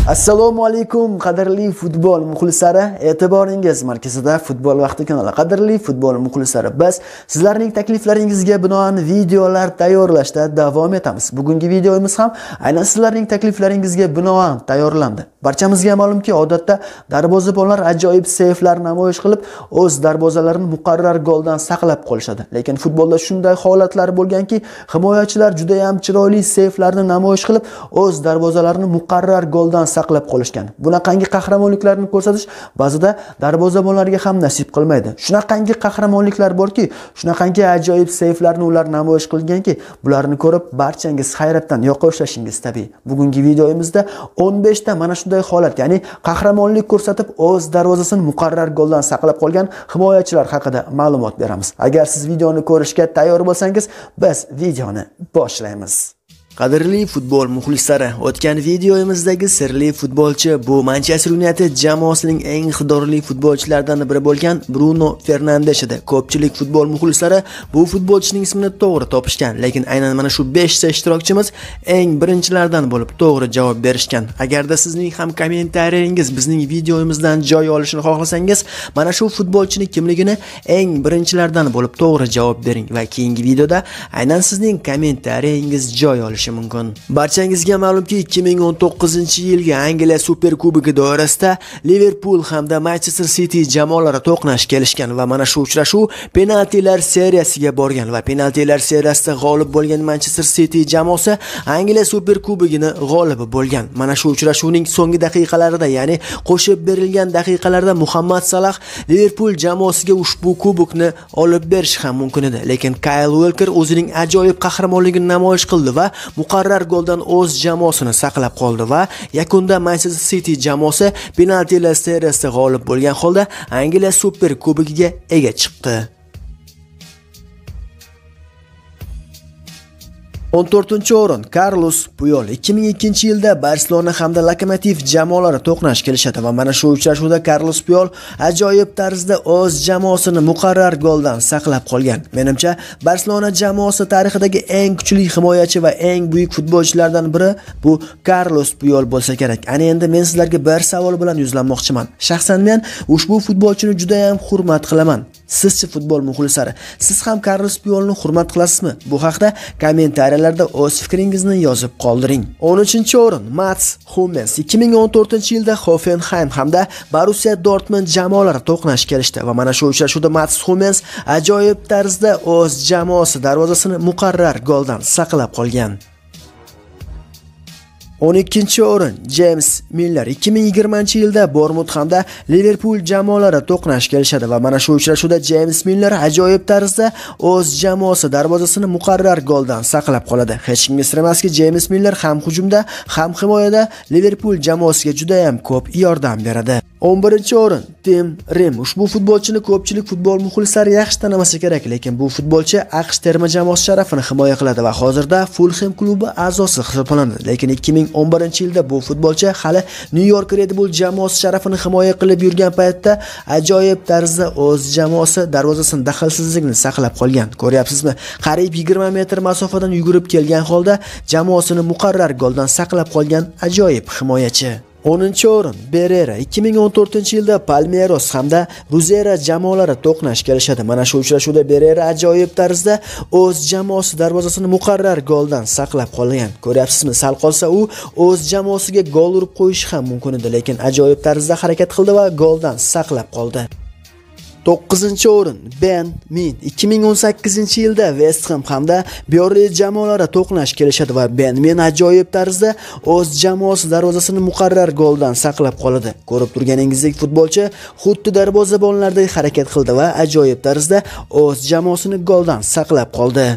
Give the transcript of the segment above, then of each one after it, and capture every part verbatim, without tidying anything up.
Assalomu alaykum qadrli futbol muxlislari, e'tiboringiz markazida Futbol vaqti kanali. Qadrli futbol muxlislari, biz sizlarning takliflaringizga binoan videolar tayyorlashda davom etamiz. Bugungi videomiz ham aynan sizlarning takliflaringizga binoan tayyorlandi. Barchamizga ma'lumki, odatda darvozabonlar ajoyib seyflar namoyish qilib, o'z darvozalarini muqarrar goldan saqlab qolishadi. Lekin futbolda shunday holatlar bo'lganki, himoyachilar juda ham chiroyli seyflarni namoyish qilib, o'z darvozalarini muqarrar goldan saqlab qolishgan. Bunaqangi qahramonliklarni ko'rsatish ba'zida darvozabonlarga ham nasib qilmaydi. Shunaqangi qahramonliklar borki, shunaqangi ajoyib seyflarni ular namoyish qilganki, bularni ko'rib barchangiz hayratdan yoqa ushlashingiz tabiiy. Bugungi videomizda o'n besh ta mana shunday holat, ya'ni qahramonlik ko'rsatib o'z darvozasini muqarrar goldan saqlab qolgan himoyachilar haqida ma'lumot beramiz. Agar siz videoni ko'rishga tayyor bo'lsangiz, biz videoni boshlaymiz. Qadrli futbol muxlislari, o'tgan videomizdagi sirli futbolchi bu Manchester United jamoasining eng iqtidorli futbolchilaridan biri bo'lgan Bruno Fernandes edi. Ko'pchilik futbol muxlislari bu futbolchining ismini to'g'ri topishgan, lekin aynan mana shu besh ta ishtirokchimiz eng birinchilardan bo'lib to'g'ri javob berishgan. Agarda sizning ham kommentariyaringiz bizning videomizdan joy olishini xohlasangiz, mana shu futbolchining kimligini eng birinchilardan bo'lib to'g'ri javob bering va keyingi videoda aynan sizning kommentariyangiz joy olishi mumkin. Barchangizga ma'lumki, ikki ming o'n to'qqizinchi yilgi Angliya Superkubogi doirasida Liverpool hamda Manchester City jamoalari to'qnash kelishgan va mana shu uchrashuv penaltilar seriyasiga borgan va penaltilar seriyasida g'olib bo'lgan Manchester City jamoasi Angliya Superkubogini g'olibi bo'lgan. Mana shu uchrashuvning so'nggi daqiqalarida, ya'ni qo'shib berilgan daqiqalarda Muhammad Salah Liverpool jamoasiga ushbu kubokni olib berish ham mumkin edi, lekin Kyle Walker o'zining ajoyib qahramonligini namoyish qildi va muqarrar goldan o'z jamoasini saqlab qoldi va yakunda Manchester City jamoasi penaltilar seriyasida g'olib bo'lgan holda Angliya Super Kubogiga ega chiqdi. o'n to'rtinchi o'rin Carlos Puyol. ikki ming ikkinchi yilda Barselona hamda Lokomotiv jamoalari to'qnash kelishadi va mana shu uchrashuvda Carlos Puyol ajoyib tarzda o'z jamoasini muqarrar goldan saqlab qolgan. Menimcha, Barselona jamoasi tarixidagi eng kuchli himoyachi va eng buyuk futbolchilardan biri bu Carlos Puyol bo'lsa kerak. Ana endi men sizlarga bir savol bilan yuzlanmoqchiman. Shaxsan men ushbu futbolchini juda ham hurmat qilaman. Sizchi futbol muxlislari, siz ham Carlos Puyolni hurmat qilasizmi? Bu haqda kommentariyalarda o'z fikringizni yozib qoldiring. o'n uchinchi o'rin Mats Hummels. ikki ming o'n to'rtinchi yilda Hoffenheim hamda Borussia Dortmund jamoalari to'qnash kelishdi va mana shu uchrashuvda Mats Hummels ajoyib tarzda o'z jamoasi darvozasini muqarrar goldan saqlab qolgan. o'n ikkinchi o'rin James Milner. ikki ming yigirmanchi yilda Bournemouth hamda Liverpool jamoalari to'qnash kelishadi va mana shu uchrashuvda James Milner ajoyib tarzda o'z jamoasi darvozasini muqarrar goldan saqlab qoladi. Hech kimga sir emaski, James Milner ham hujumda, ham himoyada Liverpool jamoasiga juda ham ko'p yordam beradi. o'n birinchi o'rin Tim Rim. Ushbu futbolchini ko'pchilik futbol muxlislari yaxshi tanimasa kerak, lekin bu futbolchi AQSh terma jamoasi sharafini himoya qiladi va hozirda Fulham klubi a'zosi hisoblanadi. Lekin ikki ming o'n birinchi yilda bu futbolchi hali New York Red Bull jamoasi sharafini himoya qilib yurgan paytda ajoyib tarzda o'z jamoasi darvozasini daxlsizligini saqlab qolgan. Ko'ryapsizmi? Qariyb yigirma metr masofadan yugurib kelgan holda jamoasini muqarrar goldan saqlab qolgan ajoyib himoyachi. o'ninchi o'rin Berera. ikki ming o'n to'rtinchi yilda Palmeiras hamda Ruzera jamoalari to'qnash kelishadi. Mana shu uchrashuvda Berera ajoyib tarzda o'z jamoasi darvozasini muqarrar goldan saqlab qolgan. Ko'ryapsizmi? Sal qolsa u o'z jamoasiga gol urib qo'yishi ham mumkin edi, lekin ajoyib tarzda harakat qildi va goldan saqlab qoldi. to'qqizinchi o'rin Ben Min. ikki ming o'n sakkizinchi yilda West Ham hamda Burnley jamoalari to'qnash kelishadi va Ben Min ajoyib tarzda o'z jamoasi darvozasini muqarrar goldan saqlab qoladi. Ko'rib turganingizdek, futbolchi xuddi darvozabonlardek harakat qildi va ajoyib tarzda o'z jamoasini goldan saqlab qoldi.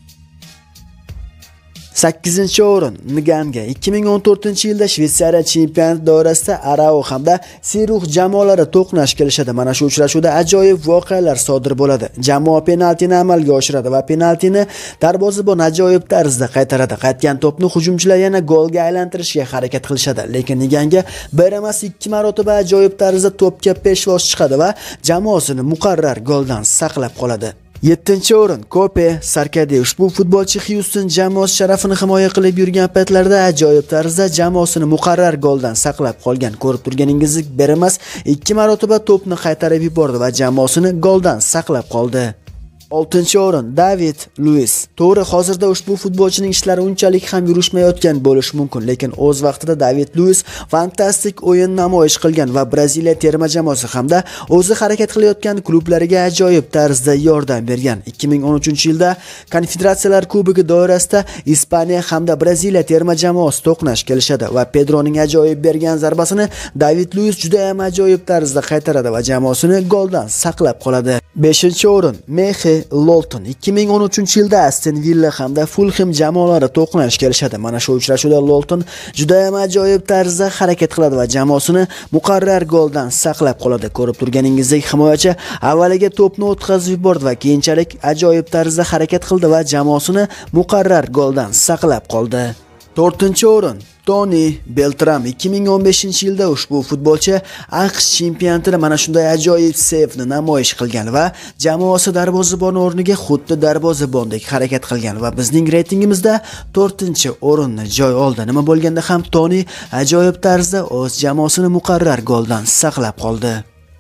sakkizinchi o'rin Nganga. ikki ming o'n to'rtinchi yilda Shveysariya chempionati doirasida Arao hamda Siruh jamoalari to'qnash kelishadi. Mana shu uchrashuvda ajoyib voqealar sodir bo'ladi. Jamoa penaltini amalga oshiradi va penaltini darvozabon ajoyib tarzda qaytaradi. Qaytgan to'pni hujumchilar yana golga aylantirishga harakat qilishadi, lekin Nganga bir emas ikki marotaba ajoyib tarzda to'pga peshvoz chiqadi va jamoasini muqarrar goldan saqlab qoladi. yettinchi o'rin Kope Sarkadi. Ushbu futbolchi Houston jamoasi sharafini himoya qilib yurgan paytlarda ajoyib tarzda jamoasini muqarrar goldan saqlab qolgan. Ko'rib turganingizdek, bir emas, ikki marotaba to'pni qaytarib yubordi va jamoasini goldan saqlab qoldi. oltinchi o'rin David Luiz. To'g'ri, hozirda ushbu futbolchining ishlari unchalik ham yurishmayotgan bo'lishi mumkin, lekin o'z vaqtida David Luiz fantastik o'yin namoyish qilgan va Braziliya terma jamoasi hamda o'zi harakat qilayotgan klublariga ajoyib tarzda yordam bergan. ikki ming o'n uchinchi yilda Konfederatsiyalar Kubogi doirasida Ispaniya hamda Braziliya terma jamoasi to'qnash kelishadi va Pedroning ajoyib bergan zarbasini David Luiz juda ham ajoyib tarzda qaytaradi va jamoasini goldan saqlab qoladi. beshinchi o'rin Mexe Lolton. ikki ming o'n uchinchi yilda Aston Villa hamda Fulham jamoalari to'qnash kelishadi. Mana shu uchrashuvda Lolton juda ham ajoyib tarzda harakat qiladi va jamoasini muqarrar goldan saqlab qoladi. Ko'rib turganingizdek, himoyachi avvaliga to'pni o'tkazib yubordi va keyinchalik ajoyib tarzda harakat qildi va jamoasini muqarrar goldan saqlab qoldi. to'rtinchi o'rin Toni Beltram. ikki ming o'n beshinchi yilda ushbu futbolchi AQSh chempionatida mana shunday ajoyib sevni namoyish qilgan va jamoasi darvozabon o'rniga xuddi darvozabondek harakat qilgan va bizning reytingimizda to'rtinchi o'rinni joy oldi. Nima bo'lganda ham Toni ajoyib tarzda o'z jamoasini muqarrar goldan saqlab qoldi.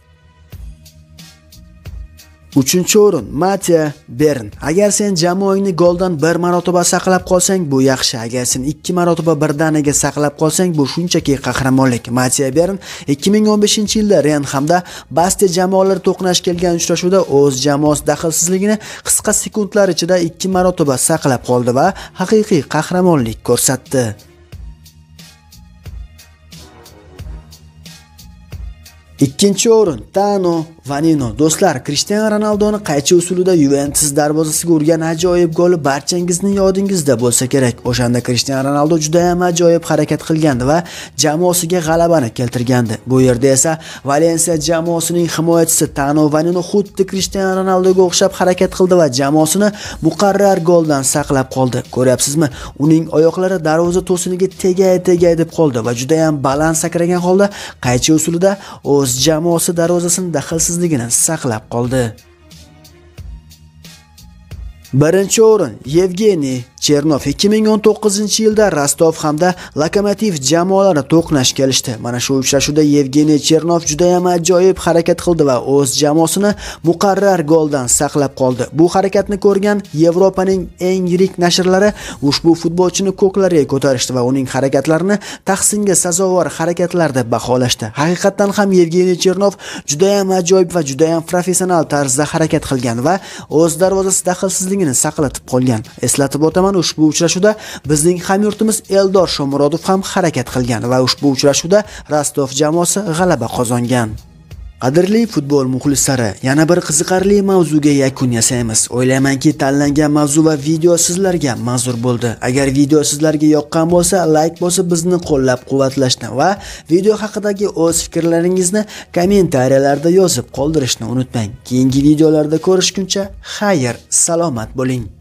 uchinchi o'rin Matya Bern. Agar sen jamoangni goldan bir marotaba saqlab qolsang, bu yaxshi. Agar sen ikki marotaba birdaniga saqlab qolsang, bu shunchaki qahramonlik. Matya Bern ikki ming o'n beshinchi yilda Ren hamda Bastia jamoalari to'qnash kelgan uchrashuvda o'z jamoasi daxlsizligini qisqa sekundlar ichida ikki marotaba saqlab qoldi va haqiqiy qahramonlik ko'rsatdi. ikkinchi o'rin Tano Vanino. Do'stlar, Cristiano Ronaldoning qaychi usulida Juventus darvozasiga urgan ajoyib goli barchangizning yodingizda bo'lsa kerak. O'shanda Cristiano Ronaldo juda ham ajoyib harakat qilgandi va jamoasiga g'alabani keltirgandi. Bu yerda esa Valencia jamoasining himoyachisi Tano Vanino xuddi Cristiano Ronaldoga o'xshab harakat qildi va jamoasini muqarrar goldan saqlab qoldi. Ko'ryapsizmi? Uning oyoqlari darvoza to'siniga tegay-tegay deb qoldi va juda ham baland sakragan holda qaychi usulida o'z jamoasi darvozasini daxlsizligini saqlab qoldi. birinchi o'rin Yevgeniy Chernov. ikki ming o'n to'qqizinchi yilda Rostov hamda Lokomotiv jamoalari to'qnash kelishdi. Mana shu uchrashuvda Yevgeniy Chernov juda ham ajoyib harakat qildi va o'z jamoasini muqarrar goldan saqlab qoldi. Bu harakatni ko'rgan Yevropaning eng yirik nashrlari ushbu futbolchini ko'klarga ko'tarishdi va uning harakatlarini tahsinga sazovor harakatlar deb baholashdi. Haqiqatan ham Yevgeniy Chernov juda ham ajoyib va juda ham professional tarzda harakat qilgan va o'z darvozasi daxlsizligini saqlatib qolgan. Eslatib o'taman, ushbu uchrashuvda bizning hamyurtimiz Eldor Shomurodov ham harakat qilgan va ushbu uchrashuvda Rostov jamoasi g'alaba qozongan. Qadrli futbol muxlislari, yana bir qiziqarli mavzuga yakun yasaymiz. O'ylaymanki, tanlangan mavzu va video sizlarga manzur bo'ldi. Agar video sizlarga yoqqan bo'lsa, like bosib bizni qo'llab-quvvatlashni va video haqidagi o'z fikrlaringizni kommentariyalarda yozib qoldirishni unutmang. Keyingi videolarda ko'rishguncha, xayr, salomat bo'ling.